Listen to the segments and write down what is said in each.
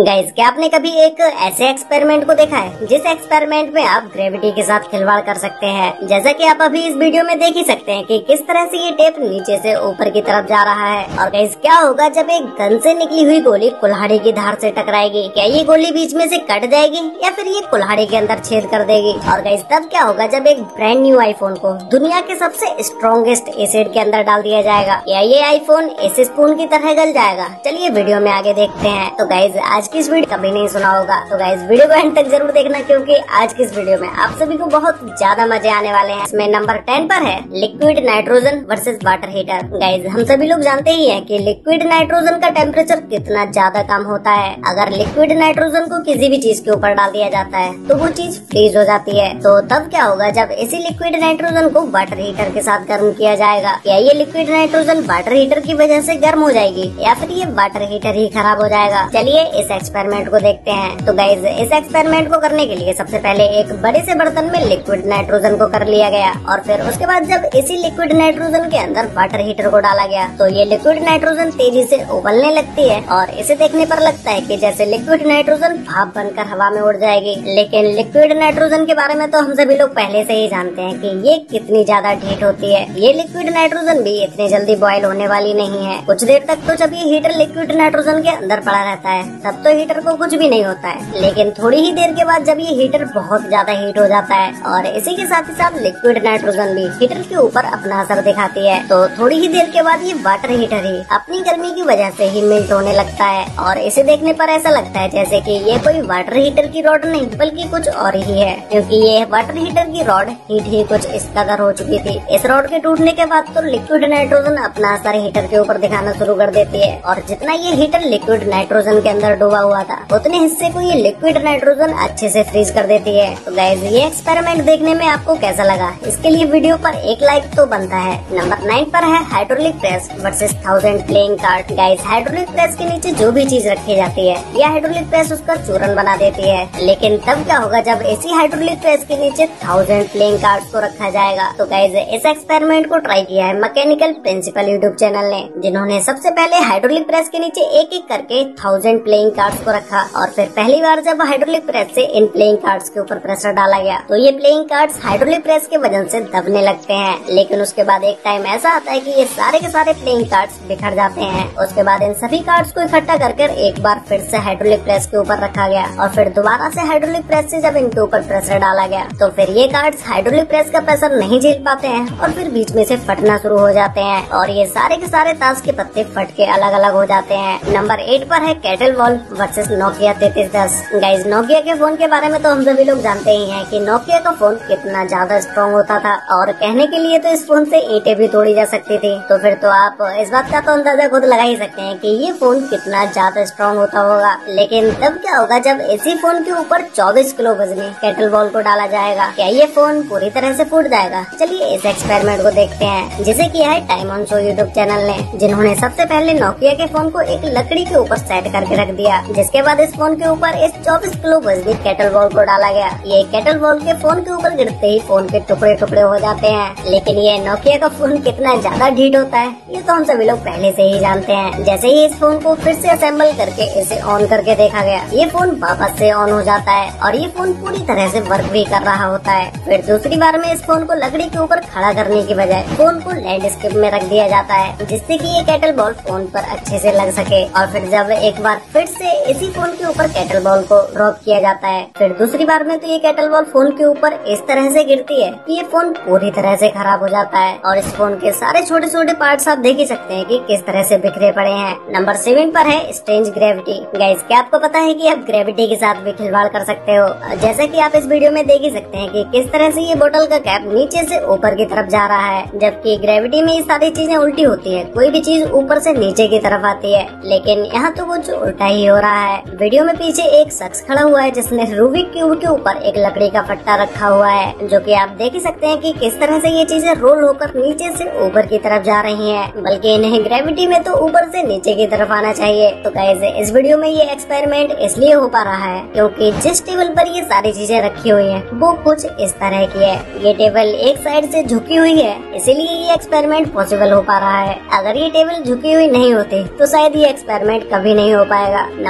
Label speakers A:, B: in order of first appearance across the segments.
A: Guys, क्या आपने कभी एक ऐसे एक्सपेरिमेंट को देखा है जिस एक्सपेरिमेंट में आप ग्रेविटी के साथ खिलवाड़ कर सकते हैं? जैसा कि आप अभी इस वीडियो में देख ही सकते हैं कि किस तरह से ये टेप नीचे से ऊपर की तरफ जा रहा है। और गाइस, क्या होगा जब एक गन से निकली हुई गोली कुल्हाड़ी की धार से टकराएगी? क्या ये गोली बीच में से कट जाएगी या फिर ये कुल्हाड़ी के अंदर छेद कर देगी? और गाइस, तब क्या होगा जब एक ब्रांड न्यू आईफोन को दुनिया के सबसे स्ट्रॉन्गेस्ट एसिड के अंदर डाल दिया जाएगा? क्या ये आईफोन इस स्पून की तरह गल जाएगा? चलिए वीडियो में आगे देखते हैं। तो गाइस, आज की इस वीडियो कभी नहीं सुना होगा तो गाइस वीडियो को एंड तक जरूर देखना, क्योंकि आज की इस वीडियो में आप सभी को बहुत ज्यादा मजे आने वाले हैं। इसमें नंबर 10 पर है liquid nitrogen versus water heater. Guys, हम सभी लोग जानते ही हैं कि लिक्विड नाइट्रोजन का टेम्परेचर कितना ज्यादा कम होता है। अगर लिक्विड नाइट्रोजन को किसी भी चीज के ऊपर डाल दिया जाता है तो वो चीज फ्रीज हो जाती है। तो तब क्या होगा जब इसी लिक्विड नाइट्रोजन को वाटर हीटर के साथ गर्म किया जाएगा? क्या ये लिक्विड नाइट्रोजन वाटर हीटर की वजह से गर्म हो जाएगी या फिर ये वाटर हीटर ही खराब हो जाएगा? चलिए इस एक्सपेरिमेंट को देखते हैं। तो गाइस, इस एक्सपेरिमेंट को करने के लिए सबसे पहले एक बड़े से बर्तन में लिक्विड नाइट्रोजन को कर लिया गया और फिर उसके बाद जब इसी लिक्विड नाइट्रोजन के अंदर वाटर हीटर को डाला गया तो ये लिक्विड नाइट्रोजन तेजी से उबलने लगती है और इसे देखने पर लगता है कि जैसे लिक्विड नाइट्रोजन भाप बनकर हवा में उड़ जाएगी। लेकिन लिक्विड नाइट्रोजन के बारे में तो हम सभी लोग पहले से ही जानते हैं कि ये कितनी ज्यादा हीट होती है। ये लिक्विड नाइट्रोजन भी इतनी जल्दी बॉयल होने वाली नहीं है। कुछ देर तक तो जब ये हीटर लिक्विड नाइट्रोजन के अंदर पड़ा रहता है तब तो हीटर को कुछ भी नहीं होता है, लेकिन थोड़ी ही देर के बाद जब ये हीटर बहुत ज्यादा हीट हो जाता है और इसी के साथ ही साथ लिक्विड नाइट्रोजन भी हीटर के ऊपर अपना असर दिखाती है, तो थोड़ी ही देर के बाद ये वाटर हीटर ही अपनी गर्मी की वजह से ही मेल्ट होने लगता है। और इसे देखने पर ऐसा लगता है जैसे कि ये कोई वाटर हीटर की रॉड नहीं बल्कि कुछ और ही है, क्योंकि ये वाटर हीटर की रॉड हीट ही कुछ इस कदर हो चुकी थी। इस रॉड के टूटने के बाद तो लिक्विड नाइट्रोजन अपना असर हीटर के ऊपर दिखाना शुरू कर देती है और जितना ये हीटर लिक्विड नाइट्रोजन के अंदर डूबा हुआ था उतने हिस्से को ये लिक्विड नाइट्रोजन अच्छे से फ्रीज कर देती है। तो गाइस, ये एक्सपेरिमेंट देखने में आपको कैसा लगा? इसके लिए वीडियो पर एक लाइक तो बनता है। नंबर 9 पर है hydraulic press versus 1000 playing card. Guys, hydraulic press के नीचे जो भी चीज रखी जाती है यह हाइड्रोलिक प्रेस उसका चूरन बना देती है, लेकिन तब क्या होगा जब इसी हाइड्रोलिक प्रेस के नीचे 1000 प्लेइंग कार्ड्स को रखा जाएगा? तो गाइस, इस एक्सपेरिमेंट को ट्राई किया है मैकेनिकल प्रिंसिपल यूट्यूब चैनल ने, जिन्होंने सबसे पहले हाइड्रोलिक प्रेस के नीचे एक एक करके 1000 प्लेइंग कार्ड्स को रखा और फिर पहली बार जब हाइड्रोलिक प्रेस से इन प्लेइंग कार्ड्स के ऊपर प्रेशर डाला गया तो ये प्लेइंग कार्ड्स हाइड्रोलिक प्रेस के वजन से दबने लगते हैं। लेकिन उसके बाद एक टाइम ऐसा आता है कि ये सारे के सारे प्लेइंग कार्ड्स बिखर जाते हैं। उसके बाद इन सभी कार्ड्स को इकट्ठा कर एक बार फिर से हाइड्रोलिक प्रेस के ऊपर रखा गया और फिर दोबारा से हाइड्रोलिक प्रेस से जब इनके ऊपर प्रेशर डाला गया तो फिर ये कार्ड्स हाइड्रोलिक प्रेस का प्रेशर नहीं झेल पाते हैं और फिर बीच में से फटना शुरू हो जाते हैं और ये सारे के सारे ताश के पत्ते फट के अलग अलग हो जाते हैं। नंबर 8 पर है kettle valve versus Nokia 3310। Guys, Nokia के फोन के बारे में तो हम सभी लोग जानते ही हैं कि नोकिया का फोन कितना ज्यादा स्ट्रॉन्ग होता था और कहने के लिए तो इस फोन से ईंटें भी तोड़ी जा सकती थी। तो फिर तो आप इस बात का तो अंदाजा खुद लगा ही सकते हैं कि ये फोन कितना ज्यादा स्ट्रॉन्ग होता होगा। लेकिन तब क्या होगा जब इसी फोन के ऊपर 24 किलो वजनी कैटल वॉल को डाला जाएगा? क्या ये फोन पूरी तरह से फूट जाएगा? चलिए इस एक्सपेरिमेंट को देखते हैं, जिसे किया है time on show YouTube channel ने, जिन्होंने सबसे पहले नोकिया के फोन को एक लकड़ी के ऊपर सेट करके रख दिया, जिसके बाद इस फोन के ऊपर इस 24 किलो वजनी कैटल वॉल को डाला गया। ये कैटल वॉल के फोन के ऊपर गिरते ही फोन के टुकड़े टुकड़े हो जाते हैं। लेकिन ये नोकिया का फोन कितना ज्यादा हीट होता है ये तो हम सभी लोग पहले से ही जानते हैं। जैसे ही इस फोन को फिर से असेंबल करके इसे ऑन करके देखा गया, ये फोन वापस से ऑन हो जाता है और ये फोन पूरी तरह से वर्क भी कर रहा होता है। फिर दूसरी बार में इस फोन को लकड़ी के ऊपर खड़ा करने की बजाय फोन को लैंडस्केप में रख दिया जाता है, जिससे कि ये कैटल बॉल फोन पर अच्छे से लग सके। और फिर जब एक बार फिर से इसी फोन के ऊपर कैटल बॉल को ड्रॉप किया जाता है, फिर दूसरी बार में तो ये कैटल बॉल फोन के ऊपर इस तरह से गिरती है कि ये फोन पूरी तरह से खराब हो जाता है और इस फोन के सारे छोटे छोटे पार्ट्स आप देख ही सकते हैं कि किस तरह से बिखरे पड़े हैं। नंबर 7 पर है स्ट्रेंज ग्रेविटी। गाइस, क्या आपको पता है कि आप ग्रेविटी के साथ भी खिलवाड़ कर सकते हो? जैसा कि आप इस वीडियो में देख ही सकते हैं कि किस तरह से ये बोतल का कैप नीचे से ऊपर की तरफ जा रहा है, जबकि ग्रेविटी में ये सारी चीजें उल्टी होती है। कोई भी चीज ऊपर से नीचे की तरफ आती है, लेकिन यहाँ तो कुछ उल्टा ही हो रहा है। वीडियो में पीछे एक शख्स खड़ा हुआ है जिसने रूबिक क्यूब के ऊपर एक लकड़ी का फट्टा रखा हुआ है, जो कि आप देख ही सकते हैं कि किस तरह से ये चीजें रोल होकर नीचे से ऊपर की तरफ जा रही हैं, बल्कि इन्हें ग्रेविटी में तो ऊपर से नीचे की तरफ आना चाहिए। तो गाइस, इस वीडियो में ये एक्सपेरिमेंट इसलिए हो पा रहा है क्योंकि जिस टेबल पर ये सारी चीजें रखी हुई हैं वो कुछ इस तरह की है। ये टेबल एक साइड से झुकी हुई है, इसीलिए ये एक्सपेरिमेंट पॉसिबल हो पा रहा है। अगर ये टेबल झुकी हुई नहीं होती तो शायद ये एक्सपेरिमेंट कभी नहीं हो पाएगा। नंबर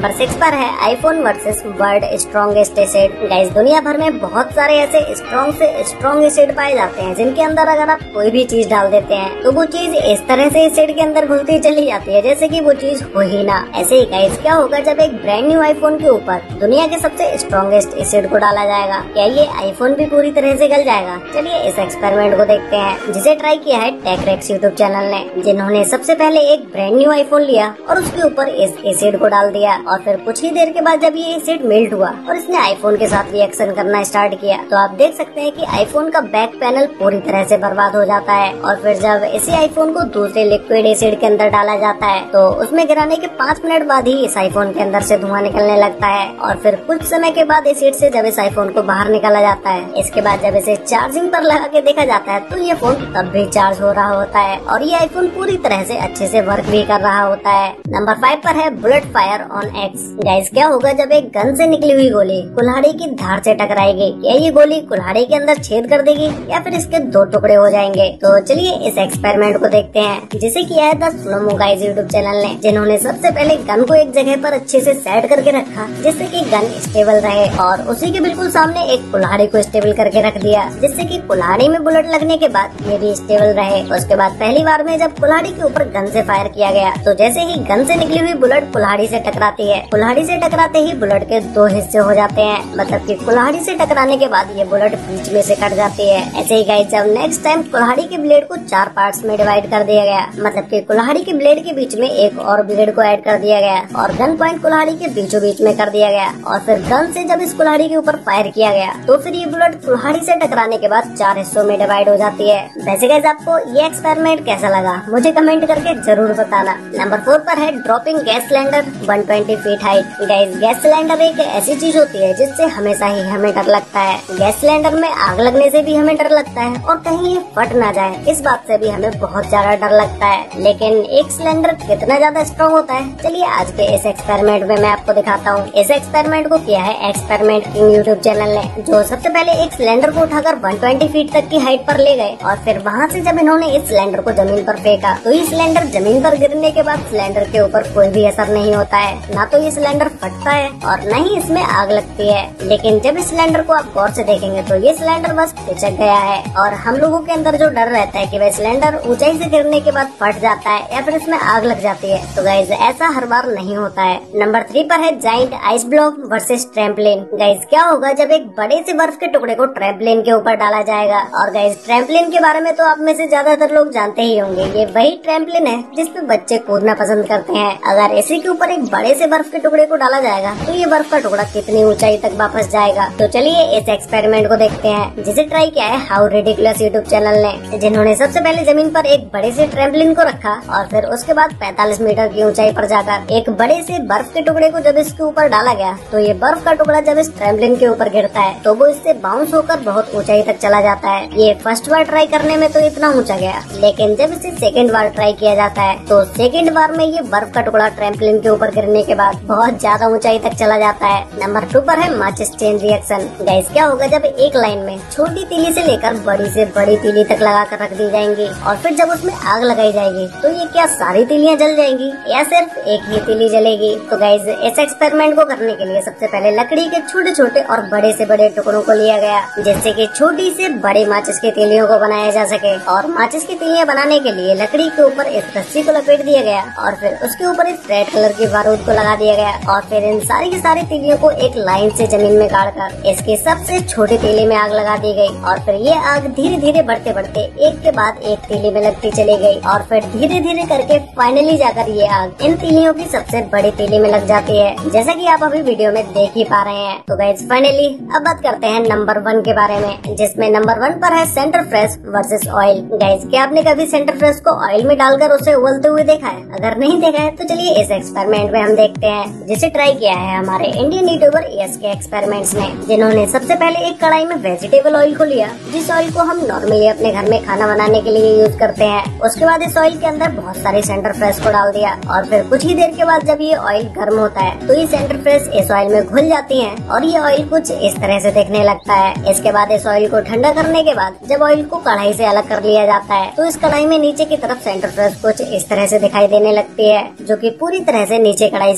A: नंबर 6 पर है iPhone versus world strongest acid. Guys दुनिया भर में बहुत सारे ऐसे स्ट्रॉन्ग से स्ट्रॉन्ग एसिड पाए जाते हैं जिनके अंदर अगर आप कोई भी चीज डाल देते हैं तो वो चीज इस तरह से एसिड के अंदर घुलती चली जाती है जैसे कि वो चीज हो ही ना। ऐसे ही गाइस क्या होगा जब एक ब्रांड न्यू आईफोन के ऊपर दुनिया के सबसे स्ट्रॉन्गेस्ट एसिड को डाला जाएगा, क्या ये आईफोन भी पूरी तरह से गल जाएगा? चलिए इस एक्सपेरिमेंट को देखते हैं जिसे ट्राई किया है टेकरेक्स यूट्यूब चैनल ने, जिन्होंने सबसे पहले एक ब्रांड न्यू आईफोन लिया और उसके ऊपर इस एसिड को डाल दिया और फिर कुछ ही देर के बाद जब ये एसिड मेल्ट हुआ और इसने आईफोन के साथ रिएक्शन करना स्टार्ट किया तो आप देख सकते हैं कि आईफोन का बैक पैनल पूरी तरह से बर्बाद हो जाता है। और फिर जब इसी आईफोन को दूसरे लिक्विड एसिड के अंदर डाला जाता है तो उसमें गिराने के 5 मिनट बाद ही इस आईफोन के अंदर से धुआं निकलने लगता है और फिर कुछ समय के बाद एसिड से जब इस आईफोन को बाहर निकाला जाता है, इसके बाद जब इसे चार्जिंग पर लगा के देखा जाता है तो ये फोन तब भी चार्ज हो रहा होता है और ये आईफोन पूरी तरह से अच्छे से वर्क भी कर रहा होता है। नंबर 5 पर है bullet fire on axe. Guys क्या होगा जब एक गन से निकली हुई गोली कुल्हाड़ी की धार से टकराएगी, क्या ये गोली कुल्हाड़ी के अंदर छेद कर देगी या फिर इसके 2 टुकड़े हो जाएंगे? तो चलिए इस एक्सपेरिमेंट को देखते हैं जिसे किया है the slow mo guys YouTube channel ने, जिन्होंने सबसे पहले गन को एक जगह पर अच्छे से सेट करके रखा जिससे कि गन स्टेबल रहे और उसी के बिल्कुल सामने एक कुल्हाड़ी को स्टेबल करके रख दिया जिससे कि कुल्हाड़ी में बुलेट लगने के बाद ये भी स्टेबल रहे। उसके बाद पहली बार में जब कुल्हाड़ी के ऊपर गन से फायर किया गया तो जैसे ही गन से निकली हुई बुलेट कुल्हाड़ी से टकराती है, कुल्हाड़ी से टकराते ही बुलेट के 2 हिस्से हो जाते हैं, मतलब कि कुल्हाड़ी से टकराने के बाद ये बुलेट बीच में से कट जाती है। ऐसे ही गाइस जब नेक्स्ट टाइम कुल्हाड़ी के ब्लेड को 4 पार्ट्स में डिवाइड कर दिया गया, मतलब कि कुल्हाड़ी के ब्लेड के बीच में एक और ब्लेड को ऐड कर दिया गया और गन पॉइंट कुल्हाड़ी के बीचों बीच में कर दिया गया और फिर गन से जब इस कुल्हाड़ी के ऊपर फायर किया गया तो फिर ये बुलेट कुल्हाड़ी से टकराने के बाद 4 हिस्सों में डिवाइड हो जाती है। वैसे गाइस आपको ये एक्सपेरिमेंट कैसा लगा मुझे कमेंट करके जरूर बताना। नंबर 4 पर है dropping gas cylinder 120 feet height. Guys gas cylinder एक ऐसी चीज होती है जिससे हमेशा ही हमें डर लगता है। गैस सिलेंडर में आग लगने से भी हमें डर लगता है और कहीं ये फट ना जाए इस बात से भी हमें बहुत ज्यादा डर लगता है। लेकिन एक सिलेंडर कितना ज्यादा स्ट्रॉन्ग होता है चलिए आज के इस एक्सपेरिमेंट में मैं आपको दिखाता हूँ। इस एक्सपेरिमेंट को किया है एक्सपेरिमेंट किंग यूट्यूब चैनल ने, जो सबसे पहले एक सिलेंडर को उठाकर 120 फीट तक की हाइट पर ले गए और फिर वहाँ से जब इन्होंने इस सिलेंडर को जमीन पर फेंका तो ये सिलेंडर जमीन पर गिरने के बाद सिलेंडर के ऊपर कोई भी असर नहीं होता है, ना तो ये सिलेंडर फटता है और न ही इसमें आग लगती है। लेकिन जब इस सिलेंडर को आप गौर से देखेंगे तो ये सिलेंडर बस पिचक गया है और हम लोगों के अंदर जो डर रहता है कि वह सिलेंडर ऊंचाई से गिरने के बाद फट जाता है या फिर इसमें आग लग जाती है, तो गाइज ऐसा हर बार नहीं होता है। नंबर 3 पर है giant ice block versus trampoline. Guys क्या होगा जब एक बड़े से बर्फ के टुकड़े को ट्रैम्पलिन के ऊपर डाला जाएगा? और गाइज ट्रैम्पलिन के बारे में तो आप में से ज्यादातर लोग जानते ही होंगे, ये वही ट्रैम्पलिन है जिसपे बच्चे कूदना पसंद करते हैं। अगर इसी के ऊपर एक बड़े से बर्फ के टुकड़े को डाला जाएगा तो ये बर्फ का टुकड़ा कितनी ऊंचाई तक वापस जाएगा? तो चलिए इस एक्सपेरिमेंट को देखते हैं जिसे ट्राई किया है हाउ रिडिकुलस यूट्यूब चैनल ने, जिन्होंने सबसे पहले जमीन पर एक बड़े से ट्रैम्पलिन को रखा और फिर उसके बाद 45 मीटर की ऊंचाई पर जाकर एक बड़े से बर्फ के टुकड़े को जब इसके ऊपर डाला गया तो ये बर्फ का टुकड़ा जब इस ट्रैम्पलिन के ऊपर गिरता है तो वो इससे बाउंस होकर बहुत ऊंचाई तक चला जाता है। ये फर्स्ट बार ट्राई करने में तो इतना ऊंचा गया, लेकिन जब इसे सेकंड बार ट्राई किया जाता है तो सेकंड बार में ये बर्फ का टुकड़ा ट्रैम्पलिन के ऊपर गिरने के बाद बहुत ज्यादा ऊंचाई तक चला जाता है। नंबर 2 पर है माचिस चेन रिएक्शन। गाइस क्या होगा जब एक लाइन में छोटी तीली से लेकर बड़ी से बड़ी तीली तक लगा कर रख दी जाएंगी और फिर जब उसमें आग लगाई जाएगी तो ये क्या सारी तीलियां जल जाएंगी या सिर्फ एक ही तीली जलेगी? तो गाइस इस एक्सपेरिमेंट को करने के लिए सबसे पहले लकड़ी के छोटे छोटे और बड़े से बड़े टुकड़ों को लिया गया जिससे कि छोटी से बड़ी माचिस की तीलियों को बनाया जा सके और माचिस की तीलियां बनाने के लिए लकड़ी के ऊपर इस रस्सी को लपेट दिया गया और फिर उसके ऊपर इस रेड कलर की बारूद को लगा दिया गया और फिर इन सारी की सारी तीलियों को एक लाइन से जमीन में गाड़कर इसकी सबसे छोटी तीली में आग लगा दी गई और फिर ये आग धीरे धीरे बढ़ते बढ़ते एक के बाद एक तीली में लगती चली गई और फिर धीरे धीरे करके फाइनली जाकर ये आग इन तीलियों की सबसे बड़ी तीली में लग जाती है, जैसा कि आप अभी वीडियो में देख ही पा रहे हैं। तो गाइस फाइनली अब बात करते हैं नंबर 1 के बारे में, जिसमें नंबर 1 पर है Center Fresh versus oil. Guys क्या आपने कभी सेंटर फ्रेश को ऑयल में डालकर उसे उबलते हुए देखा है? अगर नहीं देखा है तो चलिए इस एक्सपेरिमेंट में हम देखते हैं जिसे ट्राई किया है हमारे इंडियन यूट्यूबर ESK एक्सपेरिमेंट्स ने, जिन्होंने सबसे पहले एक कढ़ाई में वेजिटेबल ऑयल को लिया, जिस ऑयल को हम नॉर्मली अपने घर में खाना बनाने के लिए यूज करते हैं। उसके बाद इस ऑयल के अंदर बहुत सारे सेंटर फ्रेश को डाल दिया और फिर कुछ ही देर के बाद जब ये ऑयल गर्म होता है तो ये सेंटर फ्रेश इस ऑयल में घुल जाती हैं और ये ऑयल कुछ इस तरह से दिखने लगता है। इसके बाद इस ऑयल को ठंडा करने के बाद जब ऑयल को कढ़ाई से अलग कर लिया जाता है तो इस कढ़ाई में नीचे की तरफ सेंटर फ्रेश कुछ इस तरह से दिखाई देने लगती है, जो कि पूरी तरह से नीचे कढ़ाई से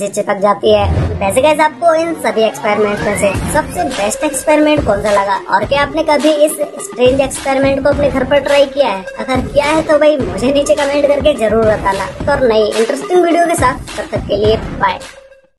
A: से चिपक जाती है। वैसे गाइस आपको इन सभी एक्सपेरिमेंट में से सबसे बेस्ट एक्सपेरिमेंट कौन सा लगा और क्या आपने कभी इस स्ट्रेंज एक्सपेरिमेंट को अपने घर पर ट्राई किया है? अगर किया है तो भाई मुझे नीचे कमेंट करके जरूर बताना। तो और नई इंटरेस्टिंग वीडियो के साथ तब तक के लिए बाय।